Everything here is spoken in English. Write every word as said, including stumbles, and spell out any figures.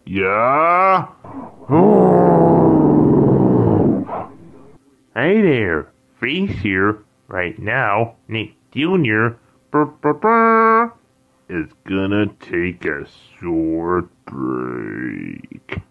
Yeah? Hey there, Face here. Right now, Nick Junior brr, brr, brr, is gonna take a short break.